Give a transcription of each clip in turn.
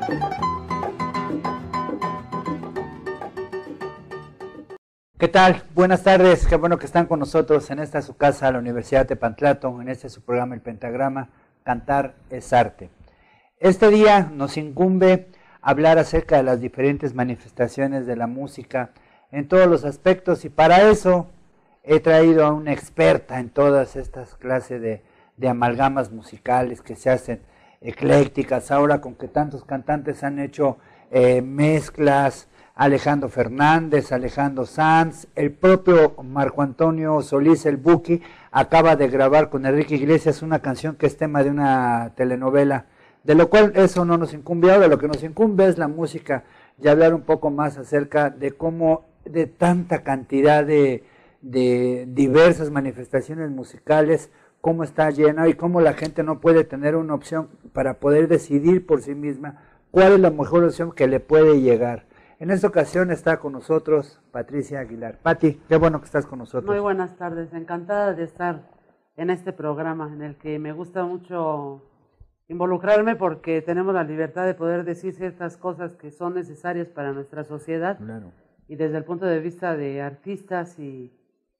¿Qué tal? Buenas tardes, qué bueno que están con nosotros en esta su casa, la Universidad de Tepantlato, en este su programa El Pentagrama, Cantar es Arte. Este día nos incumbe hablar acerca de las diferentes manifestaciones de la música en todos los aspectos, y para eso he traído a una experta en todas estas clases de amalgamas musicales que se hacen eclécticas, ahora con que tantos cantantes han hecho mezclas. Alejandro Fernández, Alejandro Sanz, el propio Marco Antonio Solís, el Buki, acaba de grabar con Enrique Iglesias una canción que es tema de una telenovela, de lo cual eso no nos incumbe ahora. Lo que nos incumbe es la música y hablar un poco más acerca de cómo, de tanta cantidad de diversas manifestaciones musicales, cómo está llena y cómo la gente no puede tener una opción para poder decidir por sí misma cuál es la mejor opción que le puede llegar. En esta ocasión está con nosotros Patricia Aguilar. Pati, qué bueno que estás con nosotros. Muy buenas tardes, encantada de estar en este programa en el que me gusta mucho involucrarme porque tenemos la libertad de poder decir ciertas cosas que son necesarias para nuestra sociedad. Claro. Y desde el punto de vista de artistas y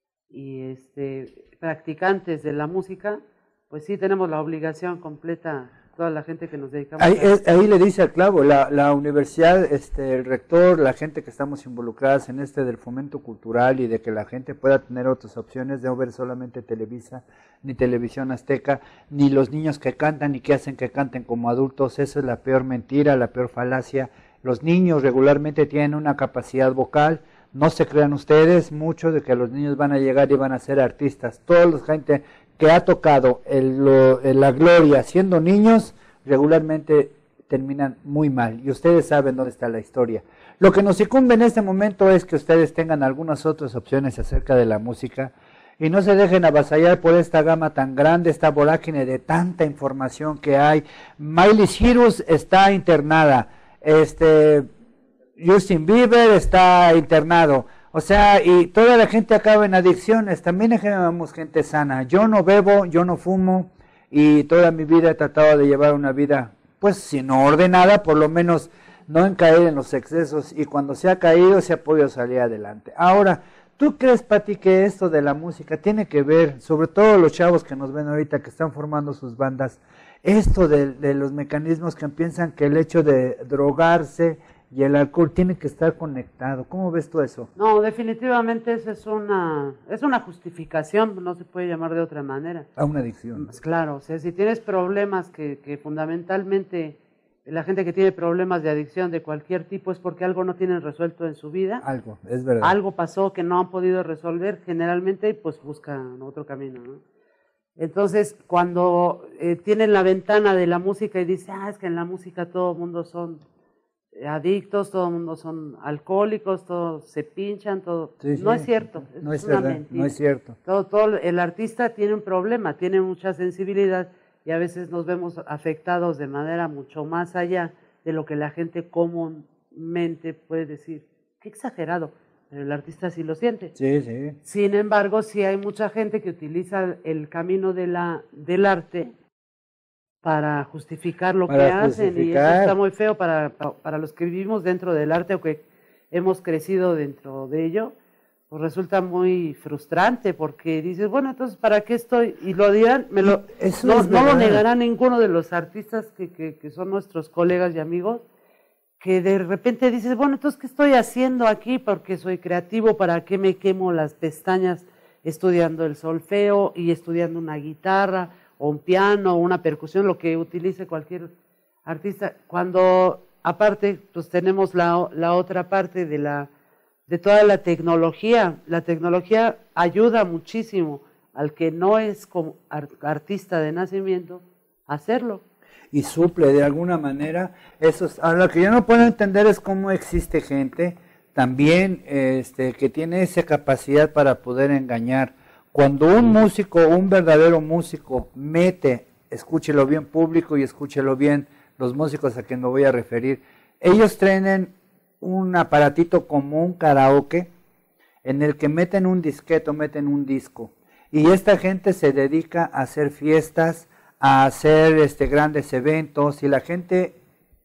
practicantes de la música, pues sí tenemos la obligación completa, toda la gente que nos dedicamos ahí le dice al clavo, la universidad, el rector, la gente que estamos involucradas en del fomento cultural y de que la gente pueda tener otras opciones, de no ver solamente Televisa, ni Televisión Azteca, ni los niños que cantan y que hacen que canten como adultos. Eso es la peor mentira, la peor falacia. Los niños regularmente tienen una capacidad vocal, no se crean ustedes mucho de que los niños van a llegar y van a ser artistas. Toda la gente que ha tocado la gloria siendo niños, regularmente terminan muy mal, y ustedes saben dónde está la historia. Lo que nos incumbe en este momento es que ustedes tengan algunas otras opciones acerca de la música, y no se dejen avasallar por esta gama tan grande, esta vorágine de tanta información que hay. Miley Cyrus está internada, Justin Bieber está internado. O sea, y toda la gente acaba en adicciones. También dejemos gente sana. Yo no bebo, yo no fumo, y toda mi vida he tratado de llevar una vida, pues, si no ordenada, por lo menos no en caer en los excesos, y cuando se ha caído se ha podido salir adelante. Ahora, ¿tú crees, Pati, que esto de la música tiene que ver, sobre todo los chavos que nos ven ahorita, que están formando sus bandas, esto de los mecanismos que piensan que el hecho de drogarse y el alcohol tiene que estar conectado? ¿Cómo ves tú eso? No, definitivamente eso es una justificación, no se puede llamar de otra manera. A una adicción. Pues claro, o sea, si tienes problemas que fundamentalmente la gente que tiene problemas de adicción de cualquier tipo es porque algo no tienen resuelto en su vida. Algo, es verdad. Algo pasó que no han podido resolver, generalmente pues buscan otro camino, ¿no? Entonces, cuando tienen la ventana de la música y dicen, es que en la música todo el mundo son adictos, todo el mundo son alcohólicos, todos se pinchan, todo. Sí, no es cierto, no es verdad, mentira. No es cierto. Todo el artista tiene un problema, tiene mucha sensibilidad, y a veces nos vemos afectados de manera mucho más allá de lo que la gente comúnmente puede decir. Qué exagerado, pero el artista sí lo siente. Sí, sí. Sin embargo, sí hay mucha gente que utiliza el camino del arte para justificar lo que hacen, y eso está muy feo para los que vivimos dentro del arte o que hemos crecido dentro de ello. Pues resulta muy frustrante porque dices, bueno, entonces ¿para qué estoy? Y lo dirán, no lo negará ninguno de los artistas que son nuestros colegas y amigos, que de repente dices, bueno, entonces ¿qué estoy haciendo aquí? Porque soy creativo, ¿para qué me quemo las pestañas estudiando el solfeo y estudiando una guitarra o un piano o una percusión, lo que utilice cualquier artista? Cuando aparte pues tenemos la otra parte de toda la tecnología. La tecnología ayuda muchísimo al que no es como artista de nacimiento a hacerlo. Y suple de alguna manera. Ahora, lo que yo no puedo entender es cómo existe gente también que tiene esa capacidad para poder engañar. Cuando un músico, un verdadero músico escúchelo bien público y escúchelo bien los músicos a quien me voy a referir, ellos tienen un aparatito como un karaoke en el que meten un disquete, meten un disco, y esta gente se dedica a hacer fiestas, a hacer grandes eventos, y la gente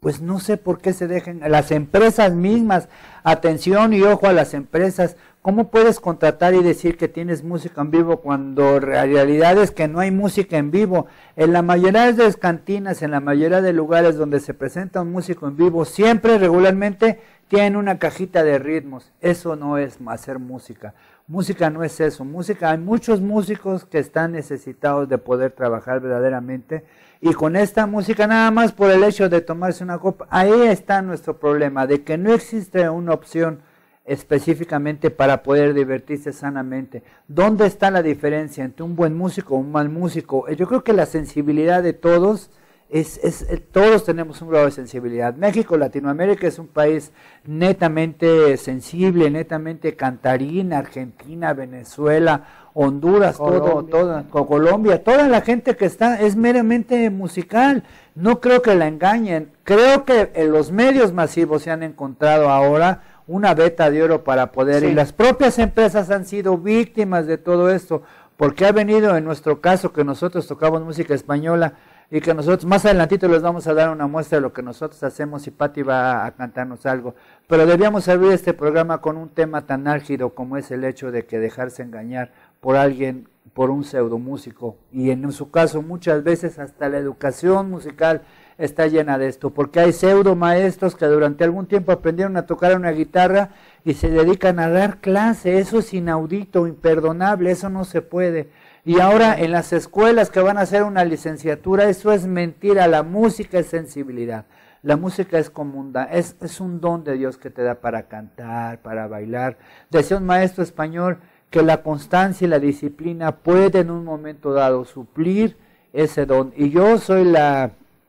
pues no sé por qué se dejen, las empresas mismas, atención y ojo a las empresas, ¿cómo puedes contratar y decir que tienes música en vivo cuando la realidad es que no hay música en vivo? En la mayoría de las cantinas, en la mayoría de lugares donde se presenta un músico en vivo, siempre regularmente tienen una cajita de ritmos. Eso no es hacer música. Música no es eso. Música, hay muchos músicos que están necesitados de poder trabajar verdaderamente. Y con esta música, nada más por el hecho de tomarse una copa, ahí está nuestro problema, de que no existe una opción específicamente para poder divertirse sanamente. ¿Dónde está la diferencia entre un buen músico o un mal músico? Yo creo que la sensibilidad de todos, todos tenemos un grado de sensibilidad. México, Latinoamérica es un país netamente sensible, netamente cantarín. Argentina, Venezuela, Honduras, Colombia, toda la gente que está es meramente musical. No creo que la engañen. Creo que en los medios masivos se han encontrado ahora una veta de oro para poder, sí. Y las propias empresas han sido víctimas de todo esto, porque ha venido en nuestro caso que nosotros tocamos música española y que nosotros más adelantito les vamos a dar una muestra de lo que nosotros hacemos y Pati va a cantarnos algo, pero debíamos abrir este programa con un tema tan álgido como es el hecho de que dejarse engañar por alguien, por un pseudo músico, y en su caso muchas veces hasta la educación musical está llena de esto, porque hay pseudo maestros que durante algún tiempo aprendieron a tocar una guitarra y se dedican a dar clase. Eso es inaudito, imperdonable, eso no se puede. Y ahora en las escuelas que van a hacer una licenciatura, eso es mentira. La música es sensibilidad, la música es comunda, es un don de Dios que te da para cantar, para bailar. Decía un maestro español que la constancia y la disciplina pueden en un momento dado suplir ese don, y yo soy la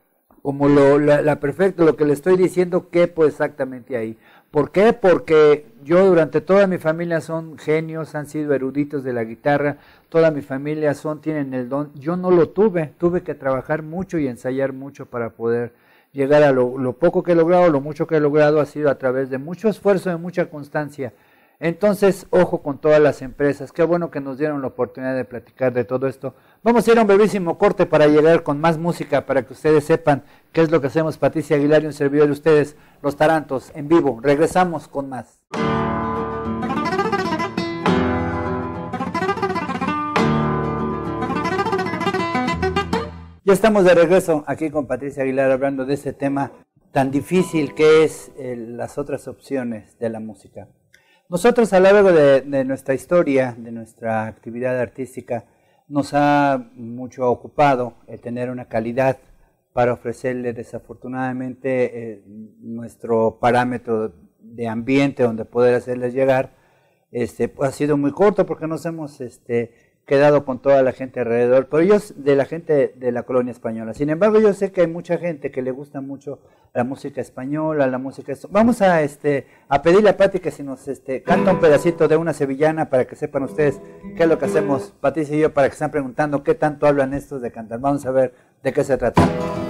perfecta, lo que le estoy diciendo quepo exactamente ahí. ¿Por qué? Porque yo durante toda mi familia son genios, han sido eruditos de la guitarra, toda mi familia tienen el don. Yo no lo tuve que trabajar mucho y ensayar mucho para poder llegar a lo poco que he logrado. Lo mucho que he logrado ha sido a través de mucho esfuerzo y mucha constancia. Entonces, ojo con todas las empresas. Qué bueno que nos dieron la oportunidad de platicar de todo esto. Vamos a ir a un brevísimo corte para llegar con más música, para que ustedes sepan qué es lo que hacemos. Patricia Aguilar y un servidor de ustedes, Los Tarantos, en vivo. Regresamos con más. Ya estamos de regreso aquí con Patricia Aguilar hablando de ese tema tan difícil que es las otras opciones de la música. Nosotros a lo largo de nuestra historia, de nuestra actividad artística, nos ha mucho ocupado el tener una calidad para ofrecerle. Desafortunadamente nuestro parámetro de ambiente donde poder hacerles llegar ha sido muy corto, porque nos hemos quedado con toda la gente alrededor, pero ellos de la gente de la colonia española. Sin embargo, yo sé que hay mucha gente que le gusta mucho la música española, la música... Vamos a pedirle a Pati que si nos canta un pedacito de una sevillana para que sepan ustedes qué es lo que hacemos, Patricia y yo, para que estén preguntando qué tanto hablan estos de cantar. Vamos a ver de qué se trata.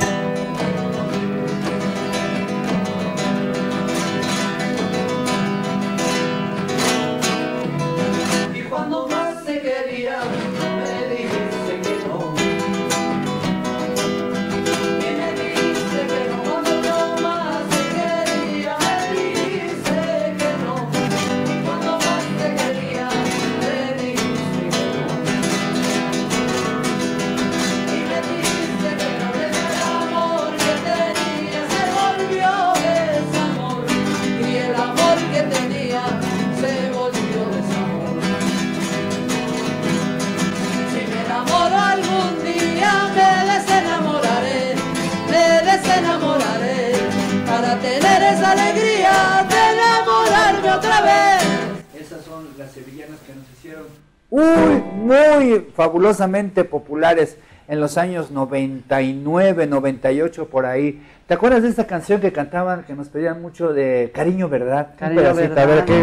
Sevillanas que nos hicieron muy fabulosamente populares en los años 99, 98 por ahí. ¿Te acuerdas de esta canción que cantaban, que nos pedían mucho, de Cariño Verdad? Cariño Verdad. A ver, ¿qué?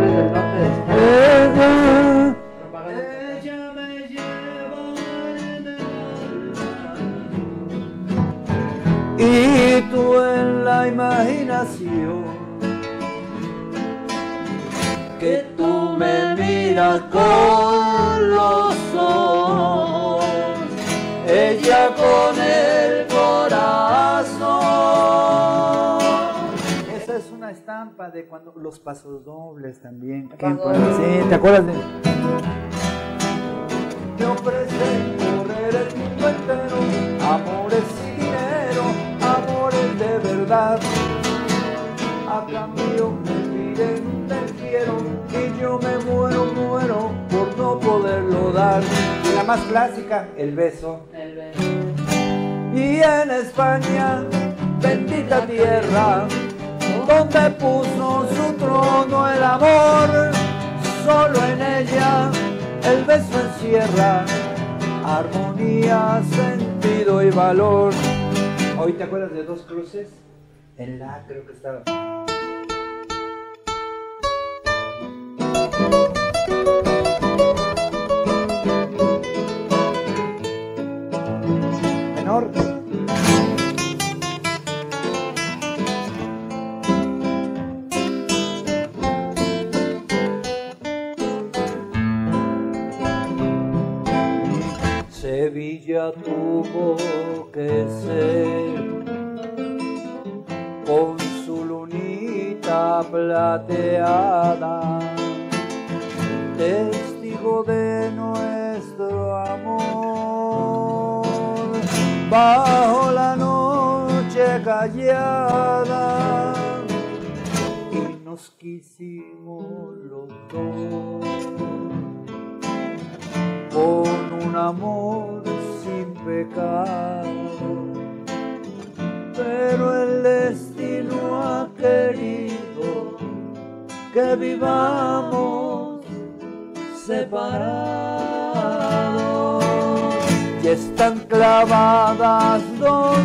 Ella me lleva en el alma y tú en la imaginación, que tú me miras con los ojos, ella con el corazón. corazón. Esa es una estampa de cuando los pasos dobles también. Sí, ¿te acuerdas de? Me ofrecen correr el mundo entero, amores y dinero, amores de verdad. A cambio me piden un te quiero y yo me muero por no poderlo dar. Y la más clásica, el beso. El beso. Y en España, bendita tierra, donde puso su trono el amor, solo en ella el beso encierra armonía, sentido y valor. ¿Hoy te acuerdas de Dos Cruces? En la creo que estaba. Menor. Sevilla tuvo que ser con su lunita plateada, testigo de nuestro amor, bajo la noche callada, y nos quisimos los dos con un amor sin pecado, pero el destino ha querido que vivamos separados. Y están clavadas dos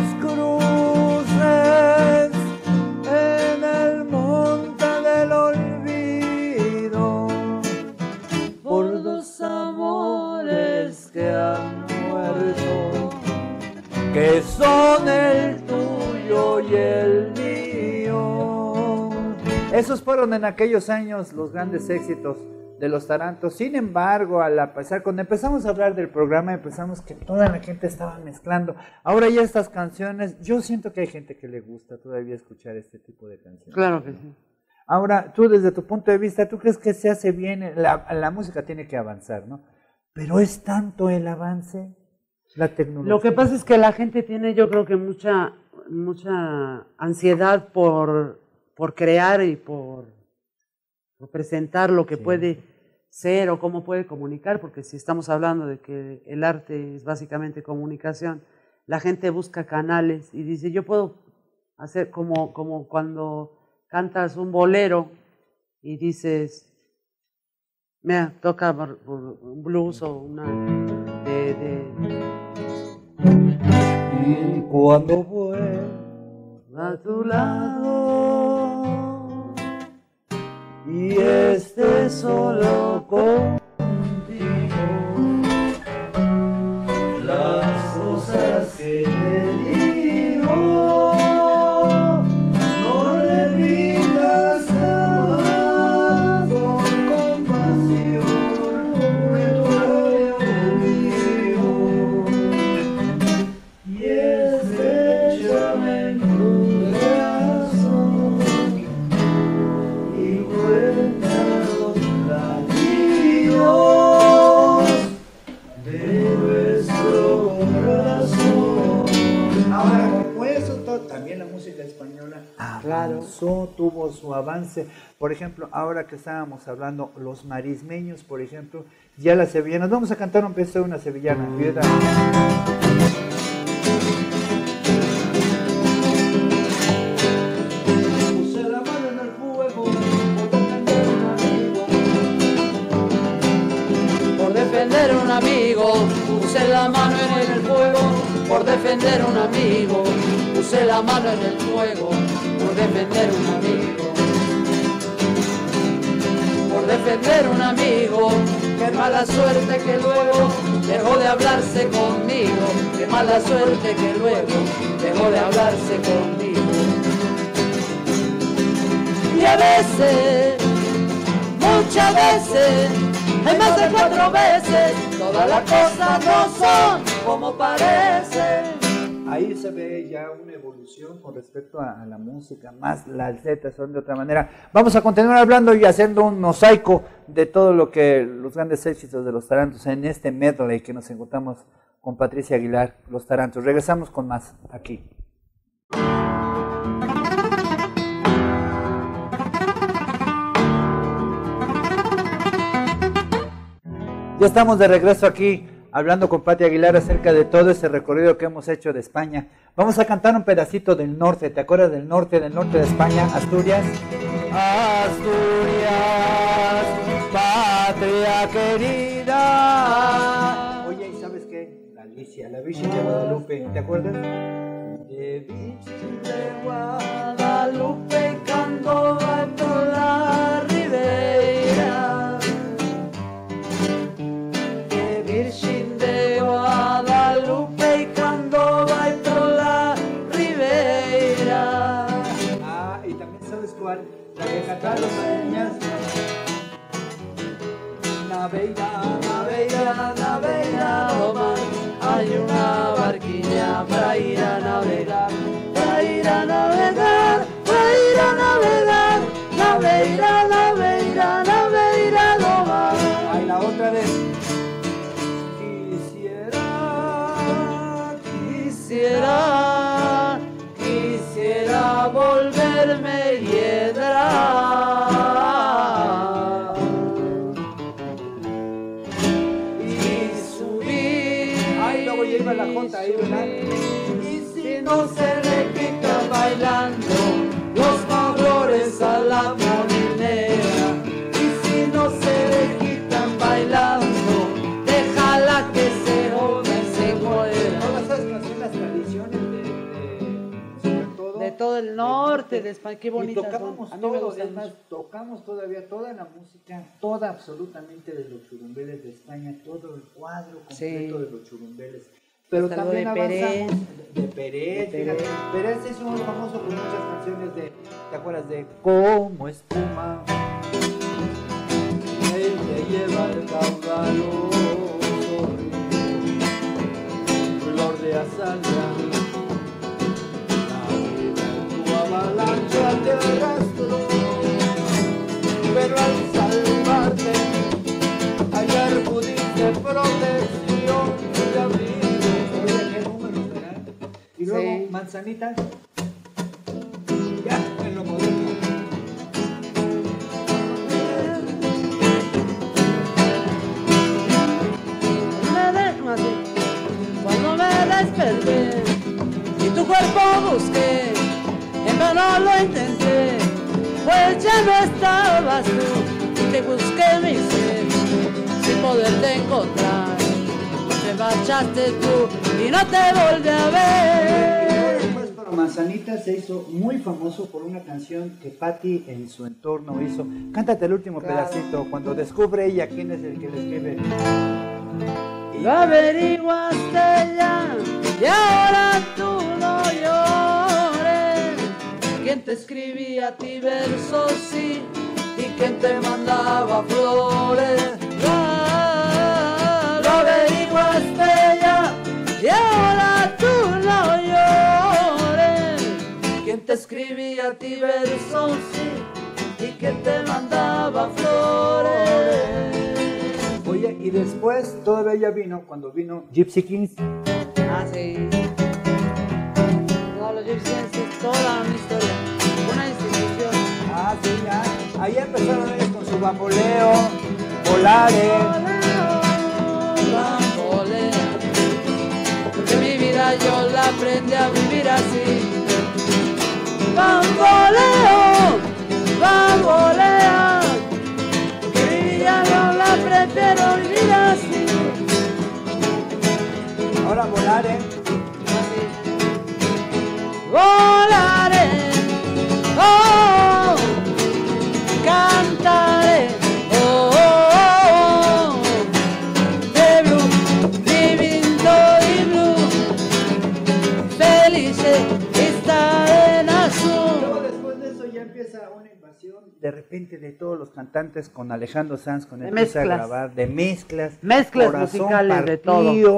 cruces en el monte del olvido por dos amores que han muerto, que son el tuyo y el mío. Esos fueron en aquellos años los grandes éxitos de los Tarantos. Sin embargo, cuando empezamos a hablar del programa, empezamos que toda la gente estaba mezclando. Ahora ya estas canciones, yo siento que hay gente que le gusta todavía escuchar este tipo de canciones. Claro que sí. Ahora, tú desde tu punto de vista, ¿tú crees que se hace bien? La música tiene que avanzar, ¿no? Pero es tanto el avance, la tecnología. Lo que pasa es que la gente tiene, yo creo que mucha ansiedad por crear y por presentar lo que puede ser o cómo puede comunicar, porque si estamos hablando de que el arte es básicamente comunicación, la gente busca canales y dice, yo puedo hacer como cuando cantas un bolero y dices, mira, toca un blues o una Y cuando vuelva a tu lado y esté solo contigo, las cosas que te digo no le digas jamás con compasión, que tu labio mío y estrechame en tu corazón y cuenta los latidos de nuestro corazón. Ahora, como eso, también la música española avanzó, tuvo su avance. Por ejemplo, ahora que estábamos hablando, los marismeños, por ejemplo, ya las sevillanas. Vamos a cantar un pedazo de una sevillana. Puse la mano en el fuego por defender a un amigo, puse la mano en el fuego, por defender a un amigo, puse la mano en el fuego, por defender a un amigo, por defender a un amigo, qué mala suerte que luego dejó de hablarse conmigo, qué mala suerte que luego dejó de hablarse conmigo. Y a veces, muchas veces, hay más de 4 veces, todas las cosas no son como parecen. ahí se ve ya una evolución con respecto a la música, más las letras son de otra manera. Vamos a continuar hablando y haciendo un mosaico de todo lo que los grandes éxitos de Los Tarantos en este medley que nos encontramos con Patricia Aguilar, Los Tarantos. Regresamos con más aquí. Ya estamos de regreso aquí, hablando con Pati Aguilar acerca de todo ese recorrido que hemos hecho de España. Vamos a cantar un pedacito del norte, ¿te acuerdas del norte de España? Asturias. Asturias, patria querida. Oye, ¿y sabes qué? La Virgen de Guadalupe, ¿te acuerdas? De Virgen de Guadalupe, canto a toda ribera. Virgen de Guadalupe y Candoba y toda la ribera. Ah, y también sabes cuál, la que cantaron las niñas. Naveira, naveira, naveira, Roma. Hay una barquilla para ir a navegar, para ir a navegar, para ir a navegar. Naveira, naveira, naveira, Roma. Hay la otra vez. Quisiera volverme hiedra y subir. Ahí luego lleva la jota ahí, ¿verdad? Y si no se le quita bailando los tambores a la molinera, y si no se le quitan bailando, déjala que se joda y se muera. De todo el norte de España, qué bonitas son. A mí me gusta más, tocamos todavía toda la música, toda absolutamente de los churumbeles de España, todo el cuadro completo de los churumbeles. Pero hasta también avanzamos de Pérez. Pérez es muy famoso por muchas canciones de, ¿te acuerdas de Como espuma? Él te lleva el caudaloso flor de azalea. Avalancha te arrastró, pero al salvarte hallar pudiste protección de abrigo. Oye, qué número será. Y luego sí. Manzanita, ya en lo moderno. Cuando me desperté y tu cuerpo busqué, en vano lo intenté, pues ya no estabas tú, y te busqué mi ser, sin poderte encontrar, te marchaste tú y no te volví a ver. Después, pero Manzanita se hizo muy famoso por una canción que Patti en su entorno hizo. Cántate el último pedacito, cuando descubre ella quién es el que le escribe. Lo averiguaste ya, y ahora tú no llores. ¿Quién te escribía a ti versos, sí? ¿Y quién te mandaba flores? Lo averiguaste ya, y ahora tú no llores. ¿Quién te escribía a ti versos, sí? ¿Y quién te mandaba flores? Oye, y después todavía ya vino, cuando vino Gypsy Kings. Ah, sí. No, los Gypsy Kings es toda una historia, una institución. Ah, sí, ya. Ahí empezaron ellos con su bamboleo, volare. Bambolea, porque mi vida yo la aprendí a vivir así. Bamboleo, bambolea, porque mi vida yo la prefiero vivir así. Ahora volare. Volaré, oh, cantaré, oh, oh, oh, de blue, divino y blue, felice estaré en azul. Luego después de eso ya empieza una invasión de repente de todos los cantantes con Alejandro Sanz, con él empieza a grabar de mezclas musicales de todo.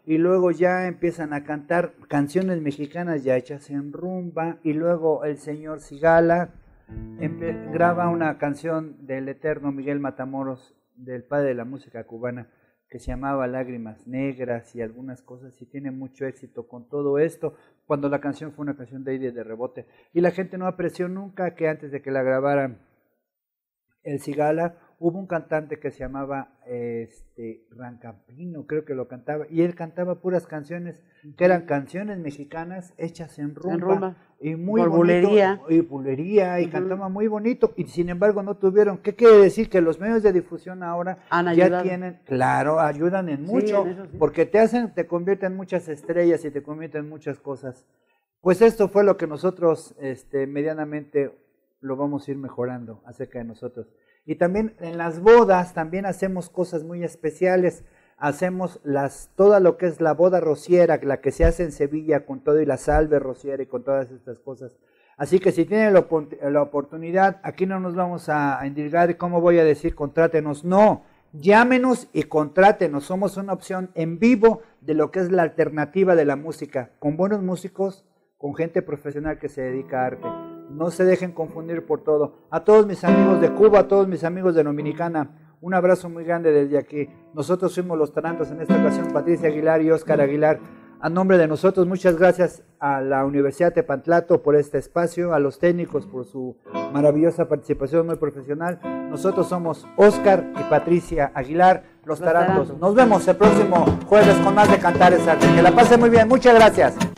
y luego ya empiezan a cantar canciones mexicanas ya hechas en rumba, y luego el señor Cigala graba una canción del eterno Miguel Matamoros, del padre de la música cubana, que se llamaba Lágrimas Negras y algunas cosas, y tiene mucho éxito con todo esto, cuando la canción fue una canción de ida y de rebote, y la gente no apreció nunca que antes de que la grabaran el Cigala, hubo un cantante que se llamaba Rancampino, creo que lo cantaba, y él cantaba puras canciones que eran canciones mexicanas hechas en rumba. Y muy bonito, bulería, y cantaba muy bonito, y sin embargo no tuvieron. ¿Qué quiere decir? Que los medios de difusión ahora ya tienen, claro, ayudan en mucho, sí. Porque te convierten en muchas estrellas y te convierten en muchas cosas. Pues esto fue lo que nosotros medianamente lo vamos a ir mejorando acerca de nosotros. Y también en las bodas también hacemos cosas muy especiales. Hacemos toda lo que es la boda rociera, la que se hace en Sevilla con todo y la salve rociera y con todas estas cosas. Así que si tienen la oportunidad, aquí no nos vamos a endilgar, ¿cómo voy a decir contrátenos? No, llámenos y contrátenos. Somos una opción en vivo de lo que es la alternativa de la música, con buenos músicos, con gente profesional que se dedica a arte. No se dejen confundir por todo. A todos mis amigos de Cuba, a todos mis amigos de Dominicana, un abrazo muy grande desde aquí. Nosotros fuimos los tarantos en esta ocasión, Patricia Aguilar y Óscar Aguilar. A nombre de nosotros, muchas gracias a la Universidad de Tepantlato por este espacio, a los técnicos por su maravillosa participación muy profesional. Nosotros somos Óscar y Patricia Aguilar, los tarantos. Nos vemos el próximo jueves con más de Cantar es Arte. Que la pasen muy bien. Muchas gracias.